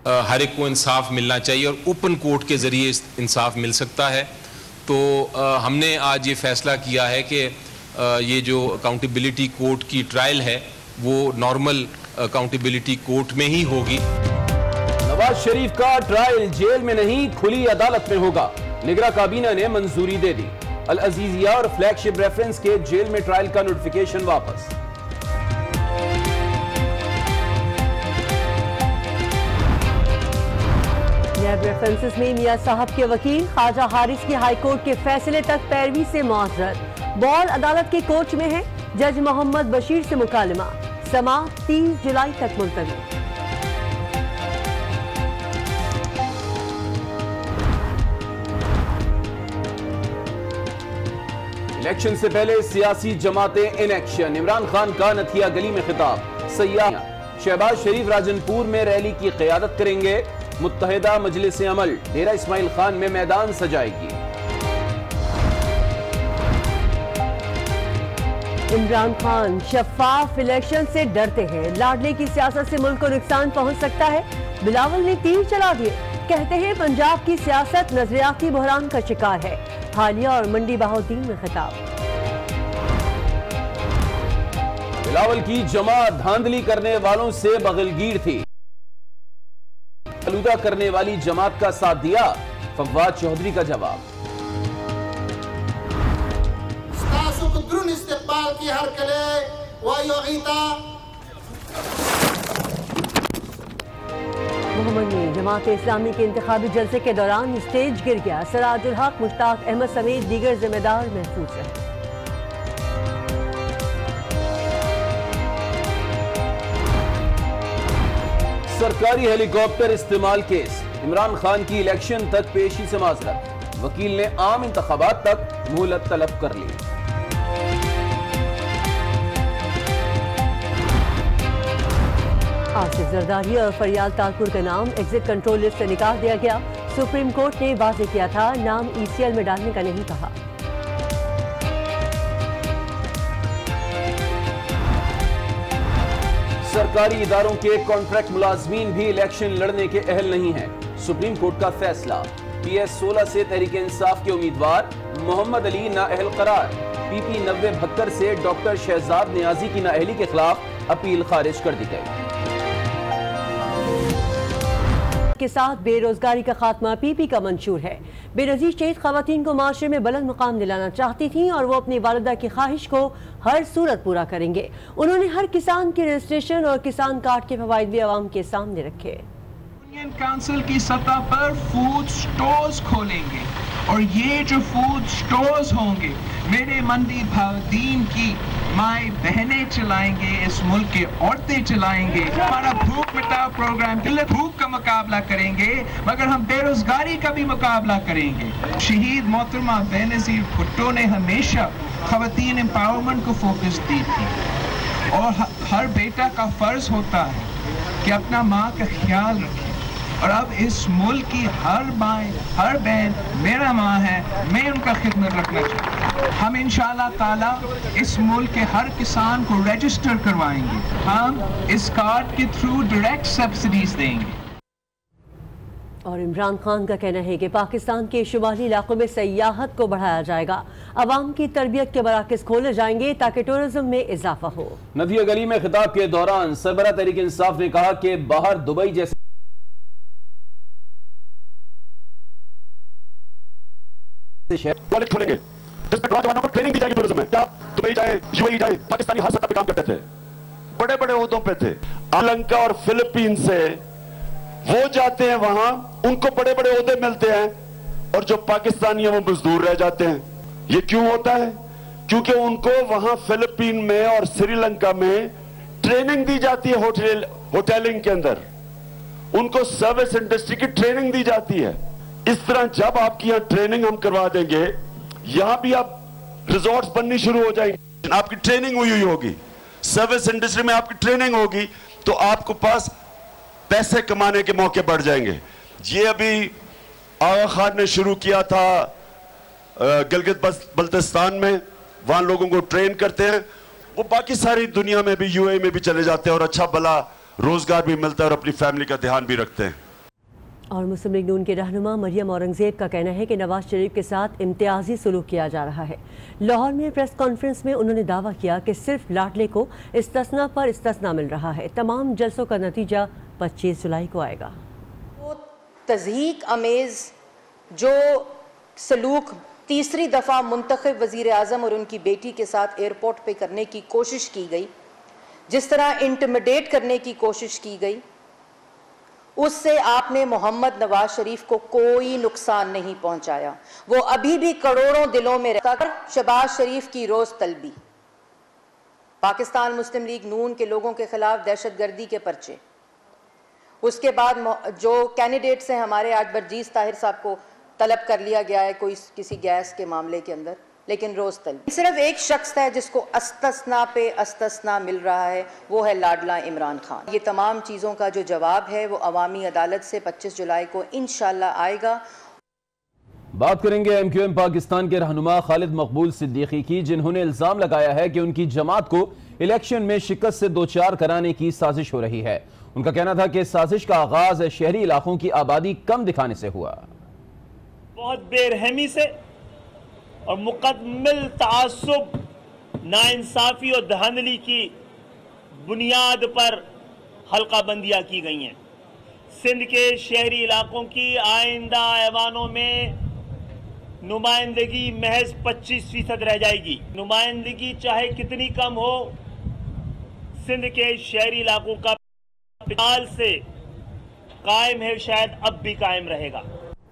ہر ایک کو انصاف ملنا چاہیے اور اوپن کورٹ کے ذریعے انصاف مل سکتا ہے. تو ہم نے آج یہ فیصلہ کیا ہے کہ یہ جو اکاؤنٹیبلٹی کورٹ کی ٹرائل ہے وہ نارمل اکاؤنٹیبلٹی کورٹ میں ہی ہوگی. نواز شریف کا ٹرائل جیل میں نہیں کھلی عدالت میں ہوگا. نگراں کابینہ نے منظوری دے دی. العزیزیہ اور فلیگ شپ ریفرنس کے جیل میں ٹرائل کا نوٹیفیکیشن واپس. نیب ریفرنسز میں میاں صاحب کے وکیل خواجہ حارث کی ہائی کورٹ کے فیصلے تک پیروی سے معذرت. بال عدالت کے کوچ میں ہے. جج محمد بشیر سے مکالمہ. سماعت 30 جولائی تک ملتوی. الیکشن سے پہلے سیاسی جماعتیں ان ایکشن. عمران خان کا نتھیا گلی میں خطاب. سیاح شہباز شریف راجنپور میں ریلی کی قیادت کریں گے. متحدہ مجلس عمل ڈیرہ اسماعیل خان میں میدان سجائے گی. عمران خان شفاف الیکشن سے ڈرتے ہیں. لاڈلے کی سیاست سے ملک کو نقصان پہنچ سکتا ہے. بلاول نے تیر چلا دیے. کہتے ہیں پنجاب کی سیاست نظریاتی بحران کا شکار ہے. حالیہ اور منڈی بہاؤدین میں خطاب. بلاول کی جماعت دھاندلی کرنے والوں سے بغلگیر تھی. آلودہ کرنے والی جماعت کا ساتھ دیا. فواد چودھری کا جواب. درون استقبال کی ہر کلے وایوغیتا. محمد میں جماعت اسلامی کے انتخابی جلسے کے دوران اسٹیج گر گیا. سراج الحق مشتاق احمد سمیت دیگر ذمہ دار محفوظ رہے. سرکاری ہیلی کاپٹر استعمال کیس. عمران خان کی الیکشن تک پیشی سے معذرت. وکیل نے عام انتخابات تک مہلت طلب کر لی. آصف زرداری اور فریال تالپور کا نام ایگزٹ کنٹرول لسٹ سے نکال دیا گیا. سپریم کورٹ نے واضح کیا تھا نام ای سی ایل میں ڈالنے کا نہیں کہا. سرکاری اداروں کے کانٹریکٹ ملازمین بھی الیکشن لڑنے کے اہل نہیں ہیں. سپریم کورٹ کا فیصلہ. پی ایس 16 سے تحریک انصاف کے امیدوار محمد علی نااہل قرار. پی پی 9072 سے ڈاکٹر شہزاد نیازی کی نااہلی کے خلاف اپیل خارج کر دی گئی. کے ساتھ بے روزگاری کا خاتمہ پی پی کا منشور ہے. بے نظیر شہید خواتین کو معاشرے میں بلند مقام دلانا چاہتی تھیں اور وہ اپنی والدہ کی خواہش کو ہر صورت پورا کریں گے. انہوں نے ہر کسان کی رجسٹریشن اور کسان کارڈ کے فوائد بھی عوام کے سامنے رکھے. یونین کونسل کی سطح پر فوڈ سٹورز کھولیں گے اور یہ جو فوڈ سٹورز ہوں گے میرے منڈی بہاؤدین کی مائیں بہنیں چلائیں گے. اس ملک کے عورتیں چلائیں گے. ہمارا بھوک مٹاؤ پروگرام بھوک کا مقابلہ کریں گے مگر ہم بے روزگاری کا بھی مقابلہ کریں گے. شہید محترمہ بے نظیر بھٹو نے ہمیشہ خواتین امپاورمنٹ کو فوکس دی تھی اور ہر بیٹا کا فرض ہوتا ہے کہ اپنا ماں کا خیال رکھے. اور اب اس ملک کی ہر مائیں ہر بہن میرا ماں ہے. میں ان کا خدمت رکھنا چاہتا ہوں. ہم انشاءاللہ تعالی اس ملک کے ہر کسان کو رجسٹر کروائیں گے. ہم اس کارڈ کے تھرو ڈائریکٹ سبسڈیز دیں گے. اور عمران خان کا کہنا ہے کہ پاکستان کے شمالی علاقوں میں سیاحت کو بڑھایا جائے گا. عوام کی تربیت کے مراکز کھولے جائیں گے تاکہ ٹورزم میں اضافہ ہو. نتھیا گلی میں خطاب کے دوران سربراہ تحریک انصاف نے کہا کہ باہر دبئی جیسے کھولیں گے جس میں نوجوانوں کو ٹریننگ دی جائے گی ٹورزم میں. کیا دبئی جائے یو اے ای جائے پاکستانی ہر سطح پہ کام کرتے تھے. بڑے بڑے عہدوں پہ تھے. سری لنکا اور فلپین سے وہ جاتے ہیں وہاں ان کو بڑے بڑے عہدے ملتے ہیں اور جو پاکستانی ہیں وہ مزدور رہ جاتے ہیں. یہ کیوں ہوتا ہے؟ کیونکہ ان کو وہاں فلپین میں اور سری لنکا میں ٹریننگ دی جاتی ہے. ہوٹلنگ کے اندر ان کو سروس انڈسٹری کی ٹریننگ دی جاتی ہے. اس طرح جب آپ کی یہاں ٹریننگ ہم کروا دیں گے یہاں بھی آپ ریزورٹس بننی شروع ہو جائیں گے. آپ کی ٹریننگ ہوئی ہوگی سروس انڈسٹری میں آپ کی ٹریننگ ہوگی تو آپ کو پاس پیسے کمانے کے موقع بڑھ جائیں گے. یہ ابھی آغا خان نے شروع کیا تھا گلگت بلتستان میں. وہاں لوگوں کو ٹرین کرتے ہیں. وہ باقی ساری دنیا میں بھی یو اے میں بھی چلے جاتے ہیں اور اچھا بھلا روزگار بھی ملتا ہے اور اپنی فیملی کا دھیان بھی رکھتے ہیں. اور مسلم لیگ نون کے رہنما مریم اورنگزیب کا کہنا ہے کہ نواز شریف کے ساتھ امتیازی سلوک کیا جا رہا ہے۔ لاہور میں پریس کانفرنس میں انہوں نے دعویٰ کیا کہ صرف لاڈلے کو استثناء پر استثناء مل رہا ہے۔ تمام جلسوں کا نتیجہ 25 جولائی کو آئے گا۔ وہ تضحیک امیز جو سلوک تیسری دفعہ منتخب وزیر اعظم اور ان کی بیٹی کے ساتھ ایئرپورٹ پہ کرنے کی کوشش کی گئی، جس طرح انٹیمیڈیٹ کرنے کی کوشش کی گئی، اس سے آپ نے محمد نواز شریف کو کوئی نقصان نہیں پہنچایا۔ وہ ابھی بھی کروڑوں دلوں میں رہتا کر شہباز شریف کی روز طلبی، پاکستان مسلم لیگ نون کے لوگوں کے خلاف دہشت گردی کے پرچے، اس کے بعد جو کینڈیڈیٹس ہیں ہمارے، آج برجیز طاہر صاحب کو طلب کر لیا گیا ہے کوئی کسی گیس کے معاملے کے اندر، لیکن روز طلبی۔ صرف ایک شخص ہے جس کو استثناء پہ استثناء مل رہا ہے، وہ ہے لاڈلا عمران خان۔ یہ تمام چیزوں کا جو جواب ہے وہ عوامی عدالت سے 25 جولائی کو انشاءاللہ آئے گا۔ بات کریں گے ایم کیو ایم پاکستان کے رہنما خالد مقبول صدیقی کی، جنہوں نے الزام لگایا ہے کہ ان کی جماعت کو الیکشن میں شکست سے دوچار کرانے کی سازش ہو رہی ہے۔ ان کا کہنا تھا کہ اس سازش کا آغاز شہری علاقوں کی آبادی کم دکھانے سے ہوا۔ بہت بے رحمی سے اور مکمل تعصب، ناانصافی اور دھاندلی کی بنیاد پر حلقہ بندیاں کی گئی ہیں۔ سندھ کے شہری علاقوں کی آئندہ ایوانوں میں نمائندگی محض 25% رہ جائے گی۔ نمائندگی چاہے کتنی کم ہو، سندھ کے شہری علاقوں کا پال سے قائم ہے، شاید اب بھی قائم رہے گا۔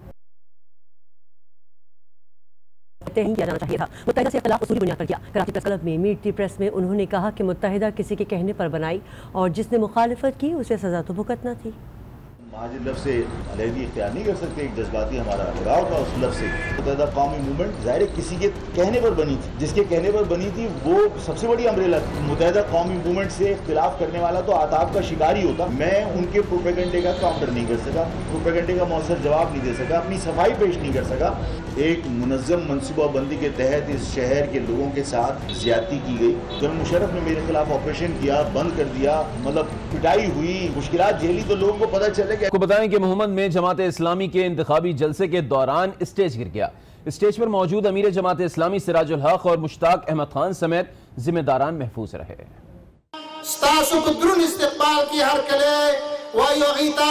نہیں کیا جانا چاہیے تھا، متحدہ سے اختلاف اصولی بنیاد پر کیا۔ کراچی پریس کلب میں میٹ دی پریس میں انہوں نے کہا کہ متحدہ کسی کے کہنے پر بنائی اور جس نے مخالفت کی اسے سزا تو بھگتنا تھی۔ مہاجر لفظ سے علیحدگی اختیار نہیں کر سکتے، ایک جذباتی ہمارا لگاؤ تھا اس لفظ سے۔ متحدہ قومی موومنٹ ظاہر کسی کے کہنے پر بنی تھی، جس کے کہنے پر بنی تھی وہ سب سے بڑی امبریلا تھی۔ متحدہ قومی موومنٹ سے اختلاف کرنے والا تو آتاب کا شکار ہی ہوتا۔ میں ان کے پروپیگنڈے کا کاؤنٹر نہیں کر سکا، پروپیگنڈے کا مؤثر جواب نہیں دے سکا، اپنی صفائی پیش نہیں کر سکا۔ ایک منظم منصوبہ بندی کے تحت اس شہر کے لوگوں کے ساتھ زیادتی کی گئی۔ جنرل مشرف نے میرے خلاف آپریشن کیا، بند کر دیا، مطلب پٹائی ہوئی، مشکلات جھیلی، تو لوگوں کو پتہ چلے کہ آپ کو بتائیں کہ محمد میں جماعت اسلامی کے انتخابی جلسے کے دوران اسٹیج گر گیا۔ اسٹیج پر موجود امیر جماعت اسلامی سراج الحق اور مشتاق احمد خان سمیت ذمہ داران محفوظ رہے۔ ستاسو کو درون استقبال کی ہر کلے وایو غیتا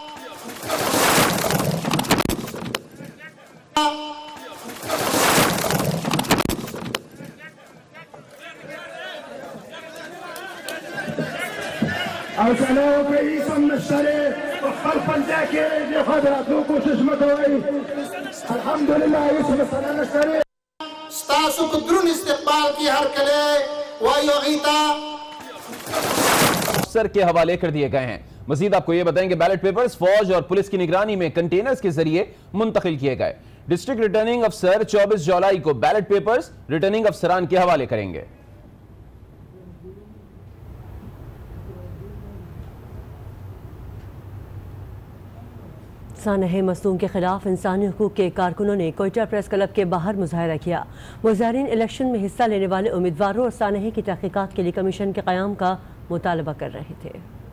أرسلوا رئيسا من الشريف وخلفا ذاكرين لحضراتكم کوشش متوئی الحمد للہ اسم سنن الشریف۔ ستاسو کو درون استقبال کی ہر کلے وایو غیتا سر کے حوالے کر دیے گئے ہیں۔ مزید آپ کو یہ بتائیں کہ بیلٹ پیپرز فوج اور پولیس کی نگرانی میں کنٹینرز کے ذریعے منتقل کیے گئے۔ ڈسٹرکٹ ریٹرننگ افسر 24 جولائی کو بیلٹ پیپرز ریٹرننگ افسران کے حوالے کریں گے۔ سانحہ مصدوم کے خلاف انسانی حقوق کے کارکنوں نے کوئٹہ پریس کلب کے باہر مظاہرہ کیا۔ مظاہرین الیکشن میں حصہ لینے والے امیدواروں اور سانحے کی تحقیقات کے لیے کمیشن کے قیام کا مطالبہ کر رہے تھے۔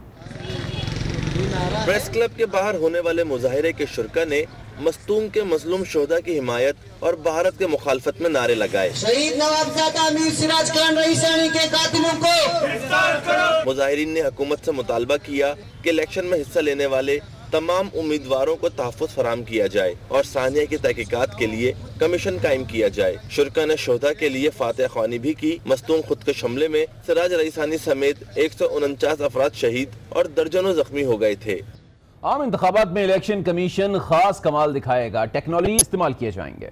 پریس کلب کے باہر ہونے والے مظاہرے کے شرکا نے مصدوم کے مظلوم شہداء کی حمایت اور بھارت کے مخالفت میں نعرے لگائے۔ شہید نوابزادہ امیر سراج خان رئیسانی کے قاتلوں کو۔ مظاہرین نے حکومت سے مطالبہ کیا کہ الیکشن میں حصہ لینے والے تمام امیدواروں کو تحفظ فراہم کیا جائے اور سانحہ کی تحقیقات کے لیے کمیشن قائم کیا جائے۔ شرکا نے شہداء کے لیے فاتح خوانی بھی کی۔ مصدوم خودکش حملے میں سراج رئیسانی سمیت 149 افراد شہید اور درجنوں زخمی ہو گئے تھے۔ عام انتخابات میں الیکشن کمیشن خاص کمال دکھائے گا، ٹیکنالوجی استعمال کیے جائیں گے۔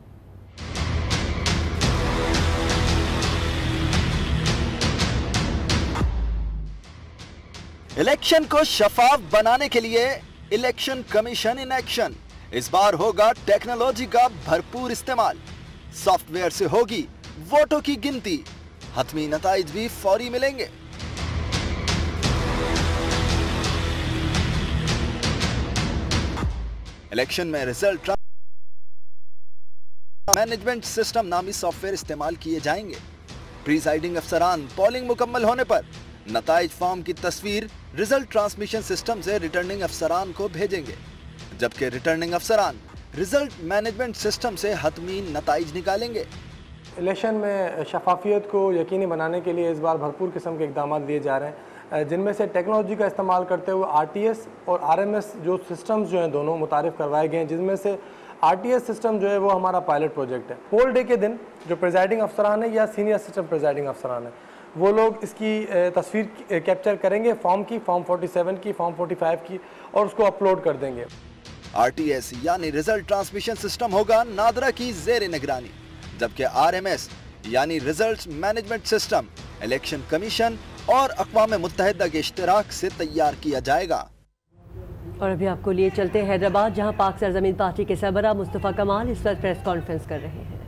الیکشن کو شفاف بنانے کے لیے الیکشن کمیشن ان ایکشن۔ اس بار ہوگا ٹیکنالوجی کا بھرپور استعمال، سافٹ ویئر سے ہوگی ووٹوں کی گنتی، حتمی نتائج بھی فوری ملیں گے۔ الیکشن میں ریزلٹ مینجمنٹ سسٹم نامی سافٹ ویئر استعمال کیے جائیں گے۔ پریزائڈنگ افسران پولنگ مکمل ہونے پر نتائج فارم کی تصویر ریزلٹ ٹرانسمیشن سسٹم سے ریٹرننگ افسران کو بھیجیں گے۔ جبکہ ریٹرننگ افسران رزلٹ مینجمنٹ سسٹم سے حتمی نتائج نکالیں گے۔ الیکشن میں شفافیت کو یقینی بنانے کے لیے اس بار بھرپور قسم کے اقدامات لیے جا رہے ہیں، جن میں سے ٹیکنالوجی کا استعمال کرتے ہوئے RTS اور RMS جو سسٹمز جو ہیں دونوں متعارف کروائے گئے ہیں، جن میں سے RTS سسٹم جو ہے وہ ہمارا پائلٹ پروجیکٹ ہے۔ پول ڈے کے دن جو پریزائڈنگ افسران ہیں یا سینئر اسسٹنٹ پریزائڈنگ افسران ہیں وہ لوگ اس کی تصویر کیپچر کریں گے، فارم 47 کی، فارم 45 کی، اور اس کو اپلوڈ کر دیں گے۔ RTS یعنی رزلٹ ٹرانسمیشن سسٹم ہوگا نادرا کی زیر نگرانی، جبکہ RMS یعنی results management system election commission اور اقوام متحدہ کے اشتراک سے تیار کیا جائے گا۔ اور ابھی آپ کو لیے چلتے ہیں حیدرآباد، جہاں پاک سرزمین پارٹی کے سربراہ مصطفیٰ کمال اس وقت پریس کانفرنس کر رہے ہیں۔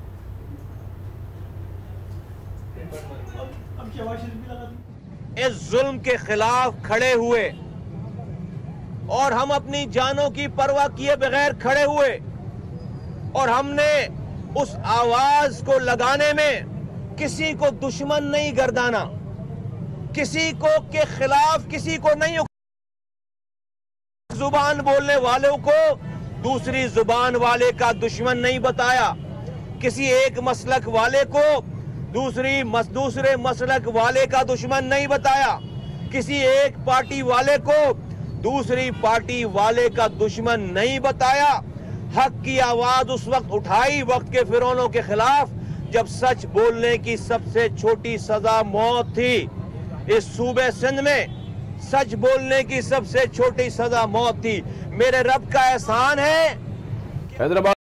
اس ظلم کے خلاف کھڑے ہوئے اور ہم اپنی جانوں کی پرواہ کیے بغیر کھڑے ہوئے، اور ہم نے اس آواز کو لگانے میں کسی کو دشمن نہیں گردانا، کسی کو کے خلاف کسی کو نہیں، زبان بولنے والوں کو دوسری زبان والے کا دشمن نہیں بتایا، کسی ایک مسلک والے کو دوسرے مسلک والے کا دشمن نہیں بتایا، کسی ایک پارٹی والے کو دوسری پارٹی والے کا دشمن نہیں بتایا۔ حق کی آواز اس وقت اٹھائی وقت کے فرعونوں کے خلاف جب سچ بولنے کی سب سے چھوٹی سزا موت تھی۔ اس صوبے سندھ میں سچ بولنے کی سب سے چھوٹی سزا موت تھی۔ میرے رب کا احسان ہے۔ حیدرآباد